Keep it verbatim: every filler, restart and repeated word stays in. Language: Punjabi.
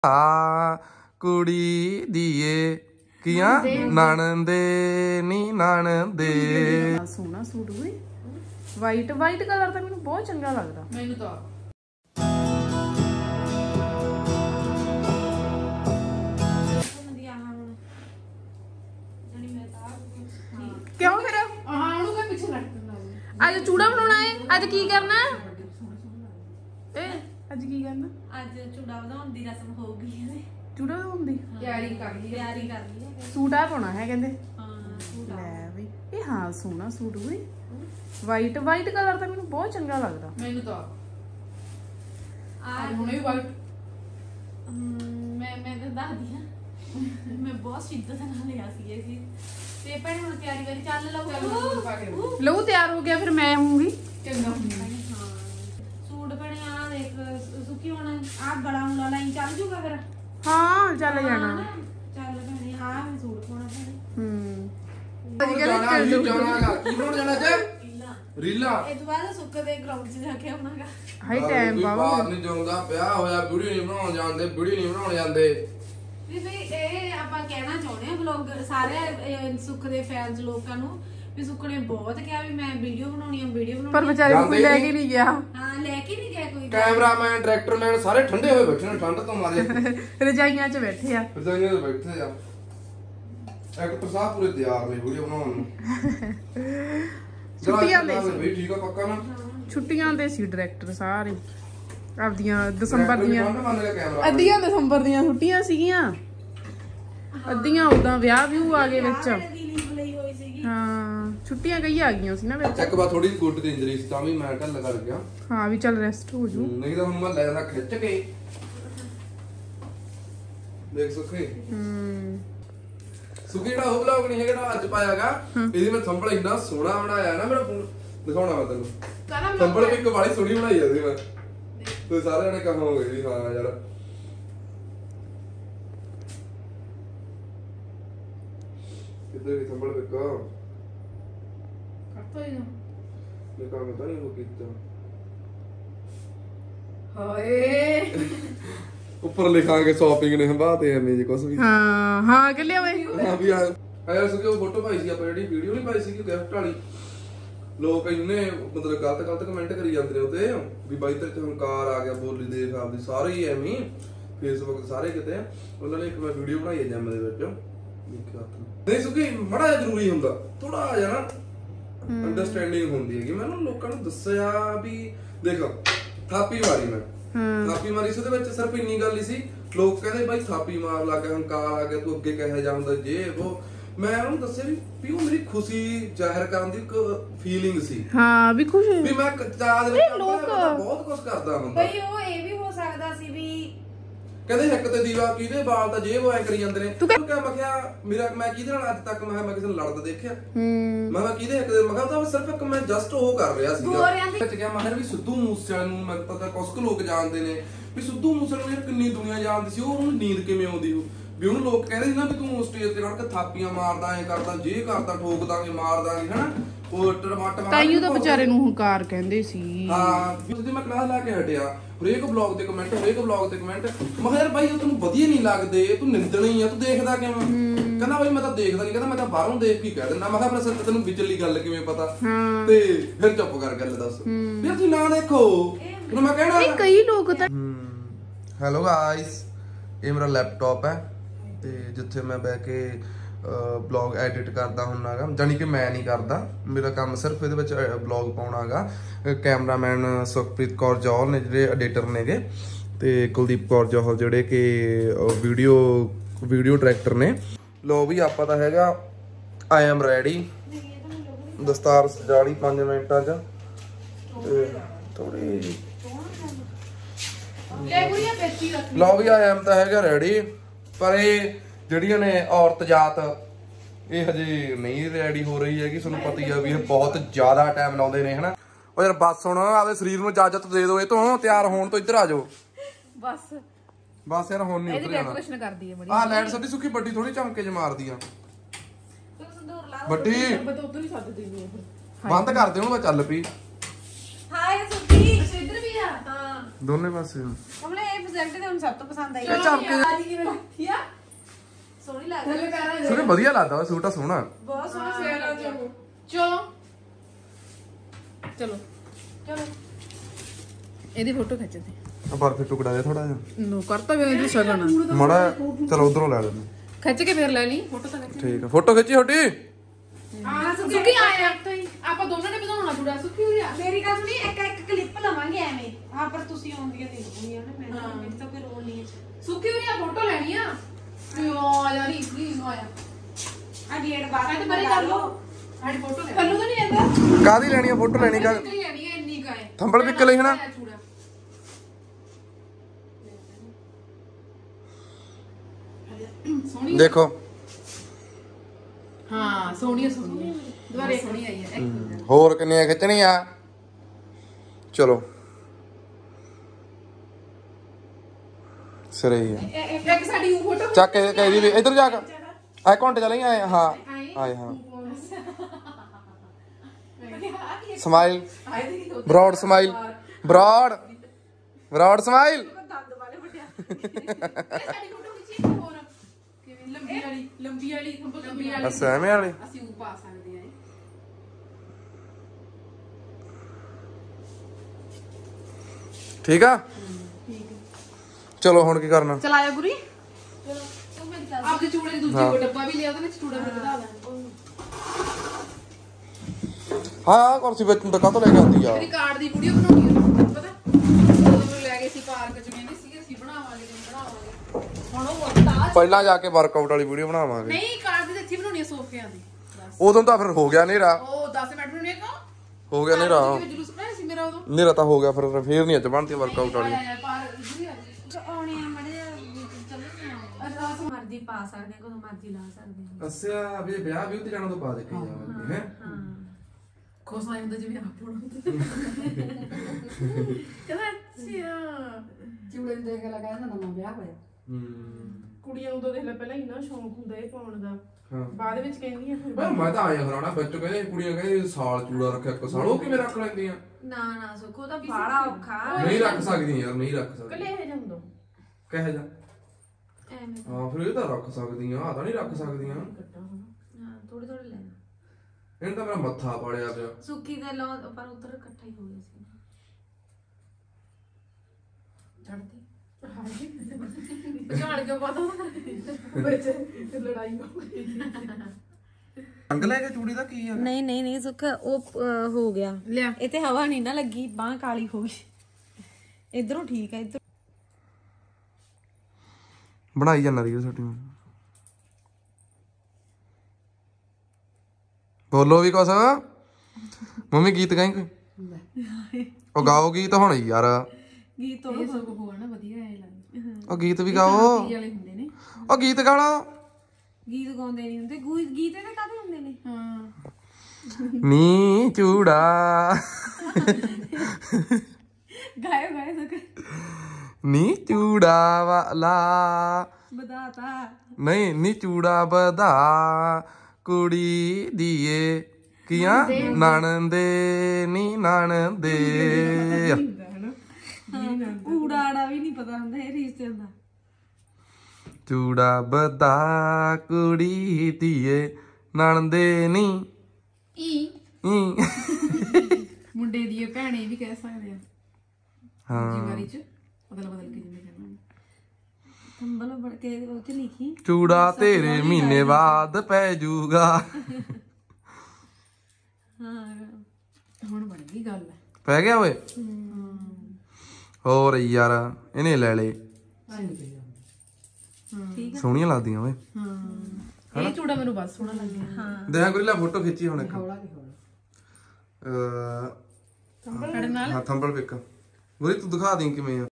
ਆ ਕੁੜੀ ਦੀਏ ਕੀਆਂ ਨਣਦੇ ਨੀ ਨਣਦੇ। ਸੋਹਣਾ ਸੂਟ ਹੋਏ ਵਾਈਟ ਵਾਈਟ ਕਲਰ ਤਾਂ ਮੈਨੂੰ ਬਹੁਤ ਚੰਗਾ ਲੱਗਦਾ। ਮੈਨੂੰ ਤਾਂ ਕਿਉਂ ਫਿਰ ਹਾਂ ਉਹਨੂੰ ਕਾ ਪਿੱਛੇ ਰੱਖ ਦਿੰਦਾ। ਅੱਜ ਚੂੜਾ ਬਣਾਉਣਾ ਹੈ। ਅੱਜ ਕੀ ਕਰਨਾ ਏ? ਅੱਜ ਕੀ ਕਰਨਾ? ਅੱਜ ਚੂੜਾ ਬਣਾਉਣ ਦੀ ਰਸਮ ਹੋਊਗੀ। ਚੂੜਾ ਬਣਾਉਣ ਦੀ ਤਿਆਰੀ ਕਰ ਲਈ ਤਿਆਰੀ ਕਰ ਲਈ। ਸੂਟ ਆ ਪਾਉਣਾ ਹੈ ਕਹਿੰਦੇ। ਹਾਂ ਸੂਟ ਲੈ ਬਈ ਇਹ ਹਾਂ ਸੋਹਣਾ ਸੂਟ ਹੋਏ ਵਾਈਟ ਵਾਈਟ ਕਲਰ ਤਾਂ ਮੈਨੂੰ ਬਹੁਤ ਚੰਗਾ ਲੱਗਦਾ। ਮੈਨੂੰ ਤਾਂ ਆ ਹੁਣੇ ਵਾਈਟ ਮੈਂ ਮੈਂ ਤਾਂ ਦੱਸਦੀ ਹਾਂ ਮੈਂ ਬਹੁਤ ਸ਼ਿੱਦਤ ਨਾਲ ਲਿਆ ਸੀ ਇਹ ਚੀਜ਼ ਤੇ ਭੈਣ ਹੁਣ ਤਿਆਰੀ ਕਰੀ ਚੱਲ ਲਓ ਲਓ ਤਿਆਰ ਹੋ ਗਿਆ ਫਿਰ ਮੈਂ ਆਉਂਗੀ। ਚੰਗਾ ਹਾਂ ਸੂਟ ਭੈਣੇ ਆ ਦੇਖ ਸੁੱਕੀ ਹੁਣ ਆ ਗਲਾ ਉਲਾ ਲਾਈ ਚੱਲ ਜੂਗਾ ਫਿਰ। ਹਾਂ ਚੱਲ ਜਾਣਾ ਚੱਲ ਭੈਣੇ ਆ ਮੈਂ ਸੂਟ ਪਾਉਣਾ ਭੈਣੇ। ਹੂੰ ਜਾਣਾ ਹੀ ਜਾਣਾਗਾ ਕੀ ਬਣਾਉਣ ਜਾਣਾ ਜੇ ਰੀਲਾ ਇਹ ਤੋਂ ਬਾਅਦ ਸੁੱਕਦੇ ਗਰਾਊਂਡ 'ਚ ਜਾ ਕੇ ਆਉਣਾਗਾ। ਹਾਈ ਟਾਈਮ ਬਾਬਾ ਬਾਹਰ ਨਹੀਂ ਜਾਉਂਦਾ ਪਿਆ ਹੋਇਆ ਵੀਡੀਓ ਨਹੀਂ ਬਣਾਉਣ ਜਾਂਦੇ ਵੀਡੀਓ ਨਹੀਂ ਬਣਾਉਣ ਜਾਂਦੇ ਵੀ ਵੀ ਇਹ ਆਪਾਂ ਕਹਿਣਾ ਚਾਹੁੰਦੇ ਆ ਵਲੌਗ ਸਾਰੇ ਸੁੱਖ ਦੇ ਫੈਨਸ ਲੋਕਾਂ ਨੂੰ ਵੀ ਸੁੱਖ ਨੇ ਬਹੁਤ ਕਿਹਾ ਵੀ ਮੈਂ ਵੀਡੀਓ ਬਣਾਉਣੀ ਆ ਵੀਡੀਓ ਬਣਾਉਣੀ ਪਰ ਵਿਚਾਰੇ ਕੋਈ ਲੈ ਕੇ ਨਹੀਂ ਗਿਆ। ਹਾਂ ਲੈ ਕੇ ਨਹੀਂ ਗਿਆ ਕੋਈ ਕੈਮਰਾਮੈਨ ਡਾਇਰੈਕਟਰਮੈਨ ਸਾਰੇ ਠੰਡੇ ਹੋਏ ਬੈਠੇ ਨੇ ਠੰਡ ਤੋਂ ਮਾਰੇ ਰਜਾਈਆਂ 'ਚ ਬੈਠੇ ਆ ਰਜਾਈਆਂ 'ਚ ਬੈਠੇ ਆ। ਐਕਟਰ ਸਾਹਿਬ ਪੂਰੇ ਤਿਆਰ ਨੇ ਵੀਡੀਓ ਬਣਾਉਣ ਨੂੰ। ਛੁੱਟੀਆਂ ਦੇ ਸੀ ਵੀ ਠੀਕ ਆ ਪੱਕਾ ਨਾ ਛੁੱਟੀਆਂ ਦੇ ਸੀ ਡਾਇਰੈਕਟਰ ਸਾਰੇ ਆਪਦੀਆਂ ਦਸੰਬਰ ਦੀਆਂ ਅੱਧੀਆਂ ਦਸੰਬਰ ਦੀਆਂ ਛੁੱਟੀਆਂ ਸੀਗੀਆਂ ਅੱਧੀਆਂ ਉਦਾਂ ਵਿਆਹ ਵਿਊ ਆ ਗਏ ਵਿੱਚ। ਹਾਂ ਛੁੱਟੀਆਂ ਕਈ ਆ ਗਈਆਂ ਸੀ ਨਾ ਵਿੱਚ। ਇੱਕ ਵਾਰ ਥੋੜੀ ਗੁੱਟ ਦੀ ਇੰਜਰੀ ਸੀ ਤਾਂ ਵੀ ਮੈਂ ਢੱਲ ਕਰ ਗਿਆ। ਹਾਂ ਵੀ ਚੱਲ ਰੈਸਟ ਹੋ ਜੂ ਨਹੀਂ ਤਾਂ ਹੁਣ ਮੈਂ ਲੈ ਜਾਂਦਾ ਖਿੱਚ ਕੇ ਦੇਖ ਸੁਖੀ। ਹੂੰ ਸੁਖੀ ਜਿਹੜਾ ਉਹ ਵਲੌਗ ਨਹੀਂ ਹੈਗਾ ਜਿਹੜਾ ਅੱਜ ਪਾਇਆਗਾ ਇਹਦੀ ਮੈਂ ਥੰਬਲ ਇੰਨਾ ਸੋਹਣਾ ਬਣਾਇਆ ਨਾ ਮੇਰਾ ਫੋਨ ਦਿਖਾਉਣਾ ਮੈਂ ਤੈਨੂੰ। ਥੰਬਲ ਵੀ ਇੱਕ ਵਾਲੀ ਸੋਹਣੀ ਬਣਾਈ ਆ ਇਹਦੀ ਮੈਂ ਤੇ ਸਾਰੇ ਜਣੇ ਕਹੋਗੇ ਵੀ ਹਾਂ ਯਾਰ ਕਿੱਥੇ ਵੀ ਥੰਬਲ ਵੇਖੋ ਕੱਟੋ ਇਹਨੂੰ ਇਹ ਕੰਮ ਤਾਂ ਨਹੀਂ ਹੋ ਕੀਤਾ। ਹਾਏ ਉੱਪਰ ਲਿਖਾਂਗੇ ਸ਼ਾਪਿੰਗ ਨੇ ਹੰਬਾਤੇ ਐਵੇਂ ਜੇ ਕੁਝ ਵੀ। ਹਾਂ ਹਾਂ ਕਿ ਲਿਆਵੇ ਹਾਂ ਵੀ ਆ ਆਇਆ ਸੀ ਉਹ ਫੋਟੋ ਪਾਈ ਸੀ ਆਪਾਂ ਜਿਹੜੀ ਵੀਡੀਓ ਨਹੀਂ ਪਾਈ ਸੀ ਕਿ ਗਿਫਟ ਵਾਲੀ ਲੋਕ ਇੰਨੇ ਮਤਲਬ ਗਲਤ ਗਲਤ ਕਮੈਂਟ ਕਰੀ ਜਾਂਦੇ ਨੇ ਉਹਤੇ ਵੀ ਬਾਈ ਤੇਰੇ ਤੇ ਹੰਕਾਰ ਆ ਗਿਆ ਬੋਲੀ ਦੇਖ ਆਪਦੀ ਸਾਰੇ ਹੀ ਐਵੇਂ ਫੇਸਬੁੱਕ ਸਾਰੇ ਕਿਤੇ ਉਹਨਾਂ ਨੇ ਇੱਕ ਮੈਂ ਵੀਡੀਓ ਬਣਾਈ ਹੈ ਜੰਮ ਦੇ ਵਿੱਚ ਦੇਖਿਆ ਨਹੀਂ ਸੁਕੀ ਬੜਾ ਜ਼ਰੂਰੀ ਹੁੰਦਾ ਥੋੜਾ ਜਿਹਾ ਨਾ ਅੰਡਰਸਟੈਂਡਿੰਗ ਹੁੰਦੀ ਹੈ ਕਿ ਮੈਂ ਲੋਕਾਂ ਨੂੰ ਦੱਸਿਆ ਵੀ ਦੇਖ ਥਾਪੀ ਮਾਰੀ ਮੈਂ ਥਾਪੀ ਮਾਰੀ ਸੀ ਉਹਦੇ ਵਿੱਚ ਸਿਰਫ ਇੰਨੀ ਗੱਲ ਹੀ ਸੀ ਲੋਕ ਕਹਿੰਦੇ ਬਾਈ ਥਾਪੀ ਮਾਰ ਲੱਗ ਗਿਆ ਹੰਕਾਰ ਆ ਗਿਆ ਤੂੰ ਅੱਗੇ ਕਿਹੋ ਜਿਹਾ ਹੁੰਦਾ ਜੇ ਉਹ ਮੈਂ ਉਹਨੂੰ ਦੱਸਿਆ ਵੀ ਉਹ ਮੇਰੀ ਖੁਸ਼ੀ ਜ਼ਾਹਿਰ ਕਰਨ ਦੀ ਇੱਕ ਫੀਲਿੰਗ ਸੀ। ਹਾਂ ਵੀ ਖੁਸ਼ ਵੀ ਮੈਂ ਚਾਹ ਦੇ ਵਿੱਚ ਬਹੁਤ ਕੁਝ ਕਰਦਾ ਹੁੰਦਾ ਬਈ ਉਹ ਇਹ ਵੀ ਹੋ ਸਕਦਾ ਸੀ ਵੀ ਕਹਿੰਦੇ ਇੱਕ ਤੇ ਦੀਵਾ ਕਿਹਦੇ ਵਾਲ ਤਾਂ ਜੇ ਉਹ ਐ ਕਰੀ ਜਾਂਦੇ ਨੇ ਤੂੰ ਕਿਹਾ ਮੈਂ ਕਿਹਾ ਮੇਰਾ ਮੈਂ ਕਿਹਦੇ ਨਾਲ ਅੱਜ ਤੱਕ ਮੈਂ ਮੈਂ ਕਿਸੇ ਨੂੰ ਲੜਦਾ ਦੇਖਿਆ ਮੈਂ ਮੈਂ ਕਿਹਦੇ ਇੱਕ ਦੇ ਮੈਂ ਕਿਹਾ ਤਾਂ ਸਿਰਫ ਇੱਕ ਮੈਂ ਜਸਟ ਉਹ ਕਰ ਰਿਹਾ ਸੀਗਾ ਵਿੱਚ ਗਿਆ ਮੈਂ ਵੀ ਸਿੱਧੂ ਮੂਸੇਵਾਲੇ ਨੂੰ ਮੈਂ ਪਤਾ ਕੁਝ ਕੁ ਲੋਕ ਜਾਣਦੇ ਨੇ ਵੀ ਸਿੱਧੂ ਮੂਸੇਵਾਲੇ ਨੂੰ ਯਾਰ ਕਿੰਨੀ ਦੁਨੀਆ ਜਾਣਦੀ ਸੀ ਉਹ ਉਹਨੂੰ ਨੀਂਦ ਕਿਵੇਂ ਆਉਂਦੀ ਹੋ ਵੀ ਉਹਨੂੰ ਲੋਕ ਕਹਿੰਦੇ ਸੀ ਨਾ ਵੀ ਤੂੰ ਸਟੇਜ ਤੇ ਖੜ ਕੇ ਥਾਪੀਆਂ ਮਾਰਦਾ ਐ ਕਰਦਾ ਜੇ ਕਰਦਾ ਠੋਕ ਦਾਂਗੇ ਮਾਰ ਦਾਂਗੇ ਹਨਾ ਉਹ ਟਮਾਟਰ ਤਾਈਓ ਤਾਂ ਵਿਚਾਰੇ ਨੂੰ ਹੰਕਾਰ ਕਹਿੰਦੇ ਸੀ। ਹਾਂ ਜਦੋਂ ਮੈਂ ਕਲਾਸ ਲਾ ਕੇ ਹਟਿਆ ਹਰੇਕ ਬਲੌਗ ਤੇ ਕਮੈਂਟ ਹਰੇਕ ਬਲੌਗ ਤੇ ਕਮੈਂਟ ਮੈਂ ਕਿਹਾ ਯਾਰ ਬਾਈ ਉਹ ਤੈਨੂੰ ਵਧੀਆ ਨਹੀਂ ਲੱਗਦੇ ਤੂੰ ਨਿੰਦਣੀ ਆ ਤੂੰ ਦੇਖਦਾ ਕਿਵੇਂ ਕਹਿੰਦਾ ਬਾਈ ਮੈਂ ਤਾਂ ਦੇਖਦਾ ਨਹੀਂ ਕਹਿੰਦਾ ਮੈਂ ਤਾਂ ਬਾਹਰੋਂ ਦੇਖ ਕੇ ਕਹਿ ਦਿੰਦਾ ਮੈਂ ਕਿਹਾ ਆਪਣੇ ਸਿਰ ਤੇ ਤੈਨੂੰ ਵਿਚਲੀ ਗੱਲ ਕਿਵੇਂ ਪਤਾ ਤੇ ਫਿਰ ਚੁੱਪ ਕਰ ਗੱਲ ਦੱਸ ਯਾਰ ਤੁਸੀਂ ਨਾ ਦੇਖੋ ਤੈਨੂੰ ਮੈਂ ਕਹਿਣਾ ਕਈ ਲੋਕ ਤਾਂ ਹੈਲੋ ਗਾਇਸ ਇਹ ਮੇਰਾ ਲੈਪਟਾਪ ਹੈ ਤੇ ਜਿੱਥੇ ਮੈਂ ਬਹਿ ਕੇ ਬਲੌਗ ਐਡਿਟ ਕਰਦਾ ਹੁੰਨਾਗਾ ਜਾਨੀ ਕਿ ਮੈਂ ਨਹੀਂ ਕਰਦਾ ਮੇਰਾ ਕੰਮ ਸਿਰਫ ਇਹਦੇ ਵਿੱਚ ਬਲੌਗ ਪਾਉਣਾਗਾ। ਕੈਮਰਾਮੈਨ ਸੁਖਪ੍ਰੀਤ ਕੌਰ ਜੌਹਲ ਨੇ ਜਿਹੜੇ ਐਡੀਟਰ ਨੇਗੇ ਤੇ ਕੁਲਦੀਪ ਕੌਰ ਜੌਹਲ ਜਿਹੜੇ ਕਿ ਵੀਡੀਓ ਵੀਡੀਓ ਡਾਇਰੈਕਟਰ ਨੇ। ਲੋ ਵੀ ਆਪਾਂ ਤਾਂ ਹੈਗਾ ਆਈ ਐਮ ਰੈਡੀ ਦਸਤਾਰ ਸਜਾ ਲਈ ਪੰਜ ਮਿੰਟਾਂ ਚ ਤੇ ਥੋੜੀ ਲੋ ਵੀ ਆਈ ਐਮ ਤਾਂ ਹੈਗਾ ਰੈਡੀ ਪਰ ਇਹ ਜਿਹੜੀਆਂ ਨੇ ਔਰਤ ਜਾਤ ਇਹ ਹਜੇ ਨਹੀਂ ਰੈਡੀ ਹੋ ਰਹੀ ਹੈਗੀ। ਤੁਹਾਨੂੰ ਪਤਾ ਹੀ ਆ ਵੀ ਇਹ ਬਹੁਤ ਜ਼ਿਆਦਾ ਟਾਈਮ ਲਾਉਂਦੇ ਨੇ ਹਨਾ। ਉਹ ਯਾਰ ਬਸ ਹੁਣ ਆਪਦੇ ਸਰੀਰ ਨੂੰ ਇਜਾਜ਼ਤ ਦੇ ਦਿਓ ਇਹ ਤੋਂ ਤਿਆਰ ਹੋਣ ਤੋਂ ਇੱਧਰ ਆ ਜਾਓ ਬਸ ਬਸ ਯਾਰ ਹੁਣ ਨਹੀਂ ਉੱਧਰ ਜਾਣਾ। ਡੈਕੋਰੇਸ਼ਨ ਕਰਦੀ ਹੈ ਬੜੀ ਆਹ ਲਾਈਟ ਸਾਡੀ ਸੁੱਕੀ ਵੱਡੀ ਥੋੜੀ ਚਮਕੇ ਚ ਮਾਰਦੀ ਆ ਵੱਡੀ ਉਧਰ ਹੀ ਛੱਡ ਦੇਣੀ ਬੰਦ ਕਰ ਦੇ ਹੁਣ ਮੈਂ ਚੱਲ ਪਈ। ਹਾਏ ਸੁੱਕੀ ਇੱਧਰ ਵੀ ਆ ਹਾਂ ਦੋਨੇ ਪਾਸੇ ਹਮਲੇ ਪ੍ਰੋਜੈਕਟ ਤੇ ਹੁਣ ਸਭ ਤੋਂ ਪਸੰਦ ਆਈ ਇਹ ਚੱਪ ਕੇ ਸੋਹਣੀ ਲੱਗਦੀ ਸੁਣੇ ਵਧੀਆ ਲੱਗਦਾ ਸੂਟ ਆ ਸੋਹਣਾ ਬਹੁਤ ਸੋਹਣਾ ਸਿਆਲਾ ਜਿਹਾ ਚਲੋ ਚਲੋ ਚਲੋ ਇਹਦੀ ਫੋਟੋ ਖਿੱਚਦੇ ਆ ਬਰਫੀ ਟੁਕੜਾ ਦੇ ਥੋੜਾ ਜਿਹਾ ਨੋ ਕਰਤਾ ਵੀ ਇਹਦੀ ਸ਼ਗਨ ਮਾੜਾ ਚਲੋ ਉਧਰੋਂ ਲੈ ਲੈਂਦੇ ਖਿੱਚ ਕੇ ਫੇਰ ਲੈ ਲਈ ਫੋਟੋ ਤਾਂ ਖਿੱਚ ਠੀਕ ਆ ਫੋਟੋ ਖਿੱਚੀ ਛੋਟੀ ਆ ਸੁੱਕੀ ਆਇਆ ਆਪਾਂ ਦੋਨਾਂ ਨੇ ਬਣਾਉਣਾ ਪੂਰਾ ਸੁੱਕੀ ਹੋਈ ਆ ਮੇਰੀ ਗੱਲ ਸੁਣੀ ਇੱਕ ਇੱਕ ਕਲਿੱਪ ਲਵਾਂਗੇ ਐਵੇਂ ਹਾਂ ਪਰ ਤੁਸੀਂ ਆਉਂਦੀਆਂ ਦੇਖੋਗੀਆਂ ਨਾ ਮੈਂ ਮੈਨੂੰ ਤਾਂ ਕੋਈ ਰੋਲ ਨਹੀਂ ਸੁੱਕੀ ਹੋਈ ਆ ਫੋਟੋ ਲੈਣੀ ਆ ਯੋ ਯਾਰ ਇਸਲੀ ਨੋ ਆਇਆ ਆ ਗੇਟ ਬਾਹਰ ਤੇ ਬਰੇ ਕਰ ਲੋ ਸਾਡੀ ਫੋਟੋ ਲੈ ਕੱਲੂ ਤਾਂ ਨਹੀਂ ਆਂਦਾ ਕਾਦੀ ਲੈਣੀ ਆ ਫੋਟੋ ਲੈਣੀ ਕਾ ਲੈਣੀ ਹੈ ਇੰਨੀ ਕਾ ਹੈ ਥੰਬਲ ਪਿੱਕ ਲਈ ਹਨਾ ਸੋਹਣੀ ਦੇਖੋ ਹਾਂ ਸੋਹਣੀ ਸੋਹਣੀ ਦੁਬਾਰੇ ਸੋਹਣੀ ਆਈ ਹੈ ਹੋਰ ਕਿੰਨੀਆਂ ਖਿੱਚਣੀਆਂ ਚਲੋ ਸਰੇ ਹੈ ਇੱਕ ਸਾਡੀ ਉਹ ਫੋਟੋ ਚੱਕ ਕੇ ਕਹਿ ਦੀ ਵੀ ਇੱਧਰ ਜਾ ਕੇ ਆਏ ਘੰਟੇ ਚਲੇ ਆਏ ਹਾਂ ਆਏ ਹਾਂ smile broad smile broad broad smile ਦੰਦ ਵਾਲੇ ਵੱਡਿਆ ਸਾਡੀ ਫੋਟੋ ਖਿੱਚੀ ਹੋਰ ਕਿਵੇਂ ਲੰਬੀ ਵਾਲੀ ਲੰਬੀ ਵਾਲੀ ਲੰਬੀ ਵਾਲੀ ਅੱਛਾ ਐਵੇਂ ਵਾਲੀ ਅਸੀਂ ਉਹ ਪਾ ਸਕਦੇ ਆ ਠੀਕ ਆ ਚਲੋ ਹੁਣ ਕੀ ਕਰਨਾ ਚਲਾਇਆ ਗੁਰੀ ਚਲੋ ਤੂੰ ਮੇਰੀ ਕਲਾਸ ਆਪਦੇ ਚੂੜੇ ਦੀ ਦੂਜੀ ਕੋ ਡੱਬਾ ਵੀ ਲਿਆ ਉਹਦੇ ਵਿੱਚ ਚੂੜਾ ਵੀ ਵਧਾ ਦਾਂ ਹਾਂ ਕੁਰਸੀ ਵਿੱਚ ਨੂੰ ਤਾਂ ਕਾਹਤੋਂ ਲੈ ਕੇ ਆਉਂਦੀ ਆ ਮੇਰੀ ਕਾਰਡ ਦੀ ਵੀਡੀਓ ਬਣਾਉਣੀ ਹੈ ਤੁਹਾਨੂੰ ਪਤਾ ਉਹ ਲੈ ਗਏ ਸੀ ਪਾਰਕ ਚ ਕਹਿੰਦੇ ਸੀ ਅਸੀਂ ਬਣਾਵਾਂਗੇ ਬਣਾਵਾਂਗੇ ਹੁਣ ਉਹ ਤਾਂ ਪਹਿਲਾਂ ਜਾ ਕੇ ਵਰਕਆਊਟ ਵਾਲੀ ਵੀਡੀਓ ਬਣਾਵਾਂਗੇ ਨਹੀਂ ਕਾਰਡ ਦੀ ਇੱਥੇ ਬਣਾਉਣੀ ਹੈ ਸੋਫਿਆਂ ਦੀ ਉਦੋਂ ਤਾਂ ਫਿਰ ਹੋ ਗਿਆ ਨੇਰਾ ਉਹ ਦਸ ਮਿੰਟ ਬਣਨੇ ਕੋ ਹੋ ਗਿਆ ਨੇਰਾ ਜਲੂਸ ਬਣਾਇਆ ਸੀ ਮੇਰਾ ਉਦੋਂ ਨੇਰਾ ਤਾਂ ਹੋ ਗਿਆ ਫਿਰ ਫੇਰ ਨਹੀਂ ਅੱਜ ਬਣਦੀ ਵਰਕਆਊਟ ਵਾਲੀ ਆਉਣੇ ਆ ਮੜੇ ਚੱਲੋ ਅਸਾਸ ਮਰਜ਼ੀ ਪਾ ਸਕਦੇ ਕਦੋਂ ਮਰਜ਼ੀ ਲਾ ਸਕਦੇ ਅੱਛਾ ਵੀ ਵਿਆਹ ਵੀ ਉੱਤੇ ਜਾਣਾ ਤੋਂ ਪਾ ਦੇ ਕੇ ਜਾਵਾਂਗੇ ਹੈ ਹਾਂ ਖੁਸ਼ ਨਹੀਂ ਹੁੰਦਾ ਜਿਵੇਂ ਆਪ ਹੋਣਾ ਕਹਿੰਦਾ ਅੱਛਾ ਚੂੜੇ ਨੂੰ ਦੇਖ ਕੇ ਲਗਾਇਆ ਨਾ ਨਵਾਂ ਵਿਆਹ ਹੋਇਆ ਹੂੰ ਕੁੜੀਆਂ ਉਦੋਂ ਦੇਖ ਲੈ ਪਹਿਲਾਂ ਇੰਨਾ ਸ਼ੌਂਕ ਹੁੰਦਾ ਇਹ ਪਾਉਣ ਦਾ ਹਾਂ ਬਾਅਦ ਵਿੱਚ ਕਹਿੰਦੀਆਂ ਬਈ ਮੈਂ ਤਾਂ ਆਇਆ ਹਰਾਣਾ ਬੱਚੋ ਕਹਿੰਦੇ ਕੁੜੀਆਂ ਕਹਿੰਦੇ ਸਾਲ ਚੂੜਾ ਰੱਖਿਆ ਇੱਕ ਸਾਲ ਉਹ ਕਿਵੇਂ ਰੱਖ ਲੈਂਦੀਆਂ ਨਾ ਨਾ ਸੁਖੋ ਤਾਂ ਬਾੜਾ ਔਖਾ ਨਹੀਂ ਰੱਖ ਸਕਦੀਆਂ ਯਾਰ ਨਹੀਂ ਰੱਖ ਸਕਦੀਆਂ ਕੱਲੇ ਇਹ ਜਾਂਦਾ ਕਹੇ ਜਾ ਐਵੇਂ ਹਾਂ ਫਿਰ ਇਹ ਤਾਂ ਰੱਖ ਸਕਦੀਆਂ ਆ ਤਾਂ ਨਹੀਂ ਰੱਖ ਸਕਦੀਆਂ ਹਾਂ ਥੋੜੇ ਥੋੜੇ ਲੈਣਾ ਇਹਨਾਂ ਤਾਂ ਮੇਰਾ ਮੱਥਾ ਪਾੜਿਆ ਪਿਆ ਸੁੱਕੀ ਦੇ ਲੋ ਪਰ ਉਧਰ ਇਕੱਠਾ ਹੀ ਹੋ ਗਿਆ ਸੀ ਛੱਡਦੀ ਜਾਣ ਕੇ ਪਤਾ ਵਿੱਚ ਲੜਾਈ ਹੋ ਗਈ ਅੰਗ ਲੈ ਕੇ ਚੂੜੀ ਦਾ ਕੀ ਆ ਨਹੀਂ ਨਹੀਂ ਨਹੀਂ ਸੁੱਖ ਉਹ ਹੋ ਗਿਆ ਲਿਆ ਇਹ ਤੇ ਹਵਾ ਨਹੀਂ ਨਾ ਲੱਗੀ ਬਾਹ ਕਾਲੀ ਹੋ ਗਈ ਇਧਰੋਂ ਠੀਕ ਹੈ ਇਧਰ ਬਣਾਈ ਜਾਂਦਾ ਰਹੀ ਛੋਟੀ ਬੋਲੋ ਵੀ ਕੁਛ ਮੰਮੀ ਗੀਤ ਗਾਈ ਕੋਈ ਉਹ ਗਾਓ ਗੀਤ ਹੁਣ ਯਾਰ ਗੀਤ ਇਹ ਸਭ ਹੋਆ ਨਾ ਵਧੀਆ ਐ ਲੱਗਦਾ ਉਹ ਗੀਤ ਵੀ ਗਾਓ ਵਾਲੇ ਹੁੰਦੇ ਨੇ ਉਹ ਗੀਤ ਗਾਣਾ ਗੀਤ ਗਾਉਂਦੇ ਨਹੀਂ ਹੁੰਦੇ ਗੂ- ਗੀਤ ਇਹਦੇ ਕਾਹਦੇ ਹੁੰਦੇ ਨੇ ਹਾਂ ਨੀ ਚੂੜਾ ਗਾਇਓ ਗਾਇਓ ਸੁੱਖ ਨੀ ਚੂੜਾ ਵਾਲਾ ਬਦਾਤਾ ਨਹੀਂ ਨੀ ਚੂੜਾ ਵਧਾ ਕੁੜੀ ਦੀਏ ਕੀਆਂ ਨਣਦੇ ਨੀ ਨਣਦੇ ਊੜਾੜਾ ਵੀ ਨਹੀਂ ਪਤਾ ਹੁੰਦਾ ਇਹ ਰਿਸ਼ਤੇ ਦਾ ਚੂੜਾ ਵਧਾ ਕੁੜੀ ਦੀਏ ਨਣਦੇ ਨੀ ਈ ਈ ਮੁੰਡੇ ਦੀ ਭੈਣੇ ਵੀ ਕਹਿ ਸਕਦੇ ਆ ਹਾਂ ਜਿਵਾਰੀ ਚ ਬਦਲ ਬਦਲ ਕੇ ਜਿਵੇਂ ਕਹਿੰਦੇ ਕੰਬਲ ਬੜ ਕੇ ਉਹ ਚ ਲਿਖੀ ਚੂੜਾ ਤੇਰੇ ਮਹੀਨੇ ਬਾਅਦ ਪੈ ਜੂਗਾ ਹਾਂ ਹੁਣ ਬਣ ਗਈ ਗੱਲ ਪੈ ਗਿਆ ਓਏ ਹੋਰ ਯਾਰ ਇਹਨੇ ਲੈ ਲੇ ਠੀਕ ਸੋਹਣੀਆਂ ਲੱਗਦੀਆਂ ਓਏ ਹਾਂ ਇਹ ਚੂੜਾ ਮੈਨੂੰ ਬਸ ਸੋਹਣਾ ਲੱਗਿਆ ਹਾਂ ਦੇਖਾ ਕੋਈ ਲੈ ਫੋਟੋ ਖਿੱਚੀ ਹੁਣ ਇੱਕ ਹੌਲਾ ਵੀ ਹੌਲਾ ਅਹ ਸਾਡੇ ਨਾਲ ਹਾਂ ਥੰਬਲ ਪਿਕ ਗੁਰੀ ਤੂੰ ਦਿਖਾ ਦੇ ਕਿਵੇਂ ਆ